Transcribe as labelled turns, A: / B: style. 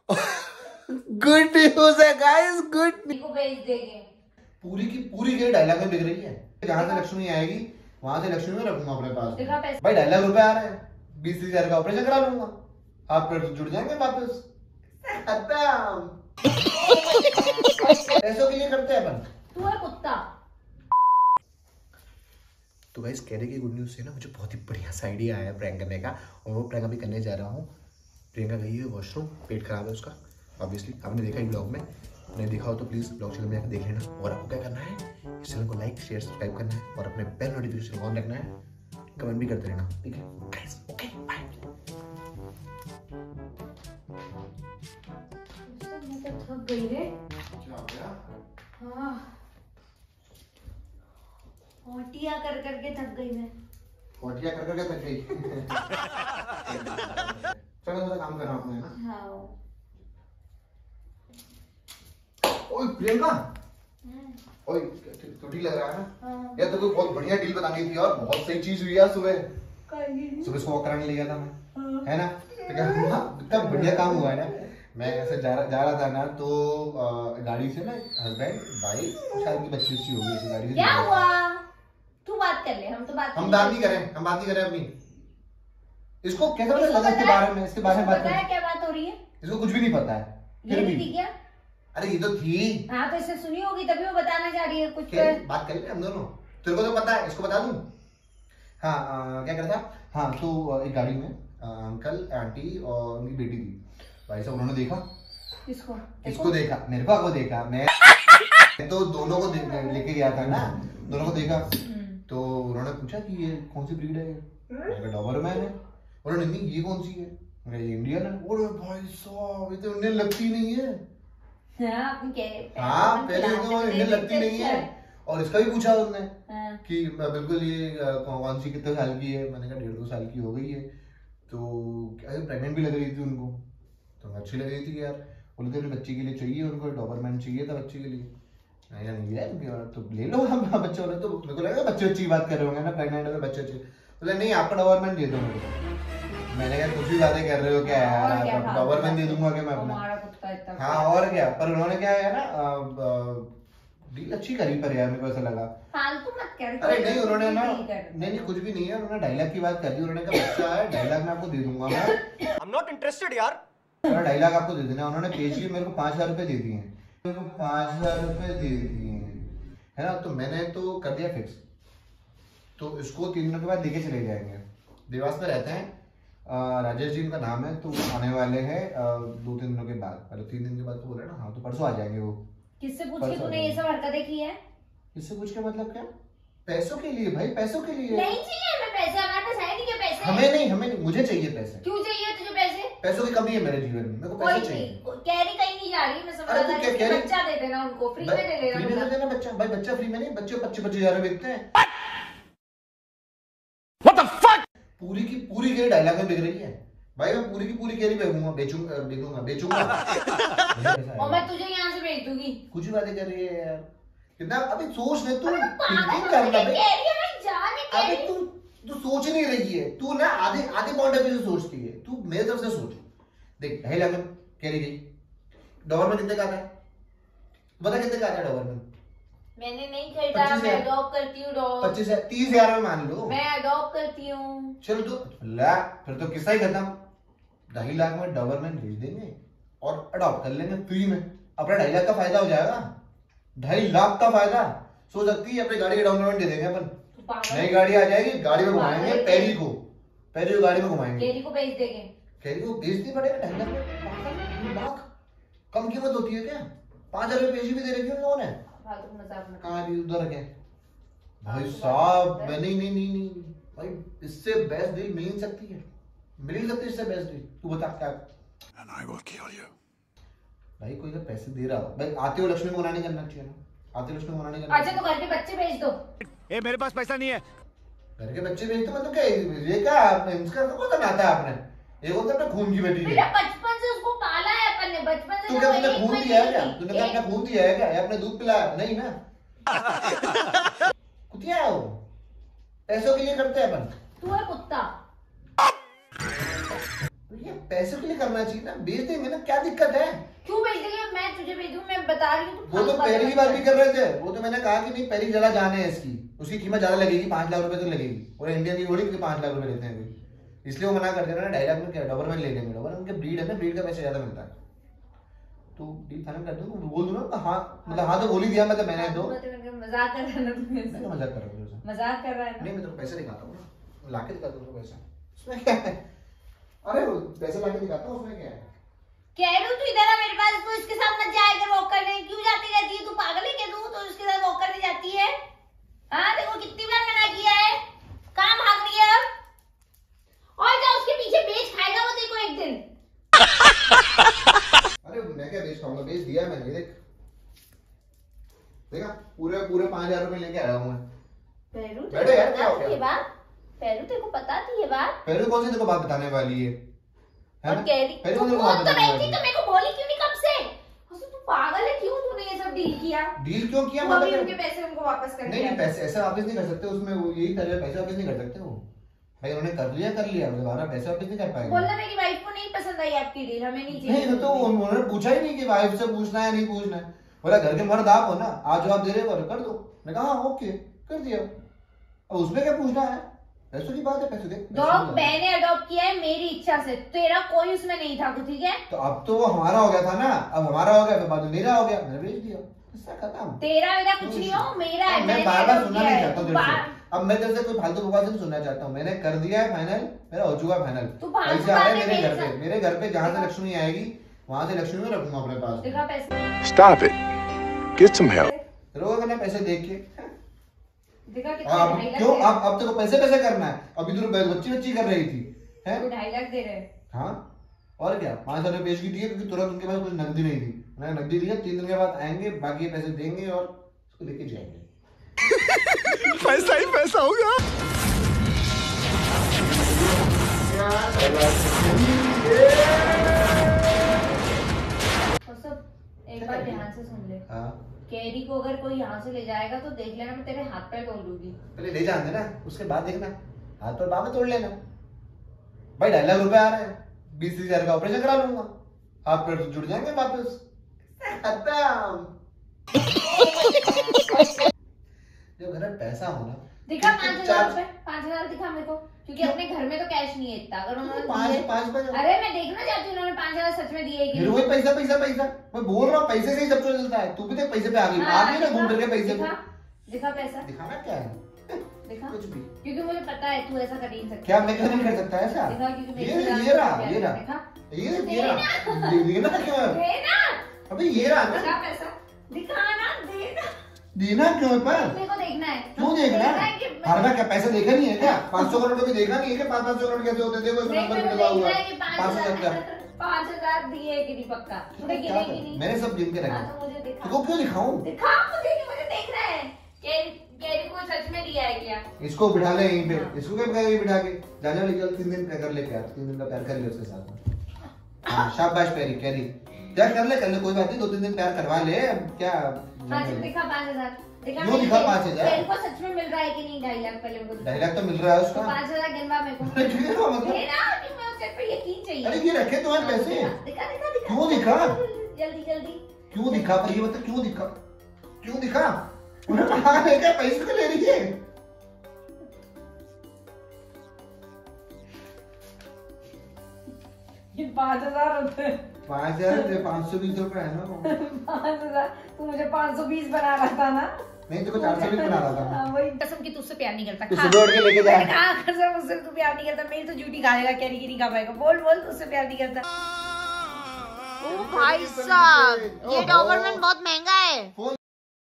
A: Good news है guys, गुड
B: को भेज देंगे।
A: पूरी की पूरी के डायलॉग में बिक रही है। जहां से लक्ष्मी आएगी वहां से लक्ष्मी में रखूंगा अपने पास। भाई 2.5 लाख रुपए आ रहे हैं, 20,000 का ऑपरेशन करा लूंगा, आप फिर जुड़ जाएंगे वापस। खत्म। पैसों के लिए करते हैं अपन।
B: तू है कुत्ता।
A: तो गाइस कहने की गुड न्यूज से ना मुझे बहुत ही बढ़िया सा आइडिया आया प्रैंक करने का, और वो प्रैंक अभी करने जा रहा हूँ। प्रियंका गई है वॉशरूम, पेट खराब है उसका ऑब्वियसली, आपने देखा ही ब्लॉग में, नहीं देखा हो तो प्लीज ब्लॉग चैनल में आकर देख लेना। और आपको क्या करना है, इस चैनल को लाइक शेयर सब्सक्राइब करना है और अपने बेल नोटिफिकेशन ऑन रखना है, कमेंट भी करते रहना, ठीक है गाइस? Okay bye.
B: थक गई रे।
A: क्या हो गया?
B: हाँ, होटिया कर करके थक गई मैं।
A: होटिया कर करके थक गई। चलो थोड़ा काम करना आपने ना।
B: हाँ।
A: ओए प्रियंका, ओए तो ठीक लग रहा है ना?
B: हाँ।
A: यार तो बहुत बढ़िया डील बतानी थी और बहुत सही चीज हुई यार। सुबह सुबह इसको वॉक कराने ले गया था मैं, है ना? तो क्या इतना बढ़िया काम हुआ है ना। मैं ऐसे जा रहा था ना, तो गाड़ी से ना हस्बैंड वाइफ शायद की बच्ची होगी उसी गाड़ी से।
B: क्या हुआ? तू बात कर ले, हम तो बात
A: हम बात नहीं करें अपनी। इसको कैसे पता लगा इसके बारे में? इसके बारे में बात
B: पता है क्या बात हो रही है?
A: इसको कुछ भी नहीं पता है।
B: ये भी थी क्या?
A: अरे ये तो थी।
B: हाँ तो इससे सुनी होगी तभी वो बताने जा रही है कुछ।
A: बात करेंगे हम दोनों, तेरे को तो पता है, इसको बता दूं। हाँ क्या कर रहा था? हाँ तो एक गाड़ी में अंकल आंटी और उनकी बेटी थी। भाई साहब उन्होंने देखा इसको देखा, मेरे को देखा, मैं तो दोनों को लेके गया था ना, दोनों को देखा। तो उन्होंने पूछा कि ये कौन सी ब्रीड है? ये डॉबरमैन है। उन्होंने नहीं ये कौन सी है? ये इंडियन है। और भाई साहब ये तो इंडियन लगती नहीं है। हाँ पहले तो इंडियन लगती नहीं है। और इसका भी पूछा उन्होंने कि बिल्कुल ये कौन सी कितने साल की है? मैंने कहा 1.5-2 साल की हो गई है। तो प्रेग्नेंट भी लग रही थी उनको, तो अच्छी लग रही थी यार। बोले थे अपने बच्चे के लिए चाहिए, उनको डॉबरमैन चाहिए था बच्चे के लिए। नहीं है तो ले लो हम बच्चे वाले। तो मेरे को लगा बच्चे अच्छी बात कर रहे होंगे ना, प्रेग्नेंट में बच्चे अच्छे। बोले नहीं आपका डॉबरमैन दे दो मेरे को। मैंने कहा कुछ भी बातें कर रहे हो क्या यार, डॉबरमैन दे दूंगा क्या मैं अपना? हाँ और क्या। पर उन्होंने क्या है ना डील अच्छी करी, पर यार मेरे को ऐसा लगा
B: फालतू मत कर।
A: अरे नहीं उन्होंने ना, नहीं कुछ भी नहीं है, उन्होंने डायलॉग की बात कर दी। उन्होंने कहा बच्चा है, डायलॉग मैं आपको दे दूंगा। मैं आई एम नॉट इंटरेस्टेड यार, डायलॉग आपको दे देना। उन्होंने पेज के मेरे को 5,000 रुपए दे दिए, मेरे को 5,000 रुपए दे दिए, है ना? तो मैंने तो कर दिया फिक्स। तो इसको 3 दिनों के बाद लेके चले जाएंगे। देवास में रहते हैं, राजेश जी उनका नाम है। तो आने वाले हैं 2-3 दिनों के बाद, मतलब 3 दिन के बाद तो बोला ना। हाँ तो परसों आ जाएंगे वो। किससे पूछ के तूने ये सब हरकतें की है? किससे पूछ के मतलब क्या? पैसों के लिए भाई, पैसों के लिए।
B: नहीं चाहिए हमें पैसे, हमारे पास है नहीं क्या पैसे?
A: हमें नहीं, मुझे चाहिए पैसे।
B: क्यों चाहिए तुझे पैसे?
A: पैसों की कमी है मेरे जीवन में, मेरे को पैसे चाहिए।
B: कैरी कहीं नहीं जा रही, मैं समझ रहा हूं। बच्चा दे देना उनको, फ्री में दे देना। फ्री में दे देना बच्चा। भाई बच्चा फ्री में नहीं, बच्चे 25,000 में बिकते हैं। What the fuck? पूरी की पूरी केरी डायलॉग में बिक रही है भाई। मैं पूरी की पूरी केरी बेचूंगा। और मैं तुझे यहाँ से भेज दूंगी।
A: कुछ भी बातें कर रही है यार, कितना अभी सोच ले तू।
B: थिंकिंग करना
A: अबे तू सोच नहीं रही है, तू ना आधे पॉइंट ऑफ व्यू से सोचती है। तू मेरे तरफ से सोच। देख 2.5 लाख में केरी गई, डॉबरमैन कितने का आता है? बता कितने का आता है डॉबरमैन? मैंने नहीं खरीदा, मैं अडॉप्ट करती हूँ डॉग। 30,000 में मान लो, मैं अडॉप्ट करती हूँ। चलो तो ला, फिर तो किस्सा ही खत्म। 2.5 लाख में डॉबरमैन भेज देंगे और अडॉप्ट कर लेंगे फ्री में। अपना 2.5 लाख का फायदा हो जाएगा। 2.5 लाख का फायदा सोच सकती है। अपनी गाड़ी का डाउन पेमेंट दे देंगे अपन, नई गाड़ी आ जाएगी, गाड़ी में घुमाएंगे पैरी को गाड़ी में घुमाएंगे। कैरी को बेच देंगे। कैरी को बेचनी पड़ेगा 2.5 लाख। कम कीमत होती है क्या? 5,000 रुपए पेशी भी दे रखी उन लोगों ने। कहाँ भी उधर रखे भाई साहब। नहीं भाई, इससे बेस्ट डील मिल नहीं सकती है, इससे बेस्ट डील। तू बता क्या? And I will kill you. भाई कोई तो पैसे दे रहा हो भाई, आते हो लक्ष्मी को मना नहीं करना चाहिए ना। आते हो लक्ष्मी को मना नहीं करना।
B: अच्छा तो घर के बच्चे भेज दो।
C: ए मेरे पास पैसा नहीं है।
A: घर के बच्चे भेज दो मतलब क्या? ये क्या इसका कौन सा नाता है आपने? ये बोलते अपने खून की बेटी है।
B: बचपन से उसको पाला है अपन ने, बचपन से।
A: तू क्या अपने खून दिया है क्या? तूने क्या अपना खून दिया है क्या? या अपने दूध पिलाया? नहीं ना। कुतिया है वो, पैसों के लिए करते हैं अपन।
B: तू है कुत्ता।
A: ये पैसे के लिए करना चाहिए ना, बेच देंगे ना, क्या दिक्कत है?
B: क्यों बेच देंगे? मैं तुझे भेजूं, मैं बता रही हूँ।
A: वो तो पहले की बात भी कर रहे थे, वो तो मैंने कहा कि नहीं पहले ज्यादा जाने है इसकी, उसकी कीमत ज्यादा लगेगी, 5 लाख रुपए तो लगेगी, और इंडियन की थोड़ी 5 लाख रुपए लेते हैं कोई, इसलिए वो मना कर दे रहा है। 2.5 लाख में क्या डॉबरमैन ले लेंगे, डॉबरमैन के ब्रीड है ना, ब्रीड का पैसा ज्यादा मिलता है। तो डील फाइनल कर दूं, बोल दूं ना, हाँ मतलब हाँ तो बोल ही दिया मतलब मैंने। तो
B: मजाक कर रहा है ना?
A: मजाक कर रहा हूँ,
B: मजाक कर रहा है ना?
A: नहीं मैं तेरे को पैसे दिखाता हूँ ना, लाके दिखाता हूँ पैसा, उसमें क्या है? अरे पैसे लाके दिखाता हूँ, उसमें क्या है?
B: कह रही हूँ तू इधर आ मेरे पास, तू इसके साथ मत जाया कर वॉक करने। क्यों जाती रहती है? तू पागल है क्या? तू उसके साथ वॉक करने जाती है? हाँ देखो कितनी बार मना किया है, काम भाग रही है अब। और जा उसके पीछे बेच खाएगा वो, देखो एक दिन।
A: अरे मैं क्या बेच खाऊंगा, बेच दिया मैंने, देख देखा, पूरे 5,000 रुपए लेके आया हूँ मैं।
B: पैरू
A: बैठो यार, क्या हो गया?
B: ये बात पैरू तेरे को पता थी ये बात?
A: पैरू कौन सी तेरे को बात बताने वाली है?
B: और कह रही तू बोल तो रही थी, तो मेरे को बोली क्यों नहीं कब से? तू पागल है, क्यों तूने ये सब डील किया?
A: डील क्यों किया?
B: मतलब उनके पैसे उनको वापस कर दिया।
A: नहीं पैसे ऐसे वापस नहीं कर सकते, उसमें वो यही कर, पैसे वापस नहीं कर सकते वो भाई, उन्होंने कर लिया, दोबारा पैसे वापस नहीं कर पाएंगे।
B: बोलना मेरी वाइफ को नहीं पसंद आई आपकी डील, हमें नहीं चाहिए।
A: नहीं तो उन्होंने पूछा ही नहीं कि वाइफ से पूछना है नहीं पूछना है, बोला घर के मर्द आप हो ना, आज जवाब दे रहे हो कर दो। मैं कहा ओके कर दिया, अब उसमें क्या पूछना है, पैसों की बात है, पैसे दे।
B: डॉग मैंने अडॉप्ट किया है मेरी इच्छा से, तेरा कोई उसमें नहीं था, ठीक है?
A: तो अब तो वो हमारा हो गया था ना, अब हमारा हो गया तो बाद में मेरा हो गया, मैंने बेच दिया, खत्म।
B: तेरा मेरा कुछ नहीं हो, मेरा है।
A: मैं बार-बार सुनना नहीं चाहता हूं तेरे से, अब मैं तेरे से कोई फालतू बकवास नहीं सुनना चाहता हूँ, मैंने कर दिया है फाइनल, मेरा हो चुका फाइनल। पैसे आ रहे हैं मेरे घर पे, जहाँ से लक्ष्मी आएगी वहां से लक्ष्मी को रखूंगा अपने पास।
B: दिखा पैसे।
C: Stop it. Get some help.
A: रोगा करना पैसे देख के।
B: दिखा कितना?
A: क्यों अब तेरे को पैसे करना है? अभी तो बच्ची कर रही थी, है?
B: 2.5 लाख दे रहे।
A: हाँ और क्या, 5,000 रुपए पेश की दिए क्योंकि तुरंत उनके पास कुछ नकदी नहीं थी, मैंने नकदी दिया, 3 दिन के बाद आएंगे, बाकी पैसे देंगे और उसको लेके जाएंगे।
C: पैसा ही पैसा होगा।
B: एक बार ध्यान से सुन ले।
A: हाँ
B: कैरी को अगर कोई यहाँ से ले जाएगा तो देख लेना मैं तेरे हाथ पैर तोड़ दूंगी।
A: पहले ले जाने देना, उसके बाद देखना, हाथ पैर बाद में तोड़ लेना। भाई 2.5 लाख रुपए आ रहे हैं, 20,000 का ऑपरेशन करा लूंगा, हाथ पैर जुड़ जाएंगे वापस, खत्म। जब घर में पैसा होना
B: दिखा 5,000 रुपए, 5,000 दिखा मेरे को, क्योंकि अपने घर में तो कैश नहीं है इतना। अगर उन्होंने 5 अरे मैं देखना चाहती हूँ उन्होंने 5,000 सच में दिए कि
A: नहीं। पैसा मैं बोल रहा हूँ, पैसे से ही सब कुछ चलता है, तू भी देख पैसे पे आ गई, आ गई ना घूम फिर के पैसे पे।
B: दिखा पैसा,
A: दिखाना क्या है?
B: दिखा
A: कुछ भी,
B: क्योंकि मुझे पता है तू ऐसा कर नहीं सकता।
A: क्या मैं नहीं कर सकता ऐसा?
B: दिखा क्योंकि
A: ये रहा क्यों है? अबे ये रहा ना
B: पैसा, दिखाना देना,
A: देना क्यों है पर?
B: मेरे को देखना है।
A: क्यों देखना है? हर बार क्या पैसा देखा नहीं है क्या? 500 करोड़ का भी देखा नहीं है क्या? 500 करोड़ कैसे होते? देखो इसमें नंबर भी लगा हुआ है
B: 5,000 दिए कि नहीं पक्का?
A: मैंने सब गिन के रखा। तो क्यों दिखाऊं?
B: दिखा मुझे देखना है कैरी को सच में दिया है क्या?
A: इसको बिठा ले यहीं पे, इसको क्या बिठा के जा ले, चल 3 दिन कर ले प्यार, 3 दिन का प्यार कर ले उसके साथ। हाँ शाबाश पैरी कैरी, क्या कर ले कोई बात नहीं, 2-3 दिन प्यार करवा ले, क्या
B: दिखा 5,000
A: क्यों दिखा 5,000?
B: तेरे को सच में मिल रहा है कि नहीं? 2.5 लाख पहले मेरे को
A: 2.5 लाख तो मिल रहा है उसका,
B: 5,000 गिनवा मेरे को। यकीन
A: अरे ये रखे तो है पैसे,
B: दिखा
A: क्यों दिखा?
B: जल्दी
A: क्यों दिखा? पर ये बता क्यों दिखा? उन्हें कहा है क्या पैसे को ले रही है?
B: ये 5,000 होते हैं।
A: 5,000 520 रुपए है ना।
B: 5,000 तू मुझे 520 बना रहा था ना?
A: नहीं तो 420 बना रहा था।
B: हाँ वही कसम की तुझसे प्यार नहीं करता।
A: तू सुबह उठ के लेके जा।
B: हाँ कसम मुझसे तू प्यार नहीं करता, मेरी तो ड्यूटी खाएगा कैरी की नहीं खा पाएगा। बोल तुझसे प्यार नहीं करता। ओ भाई साहब ये डॉबरमैन बहुत महंगा है।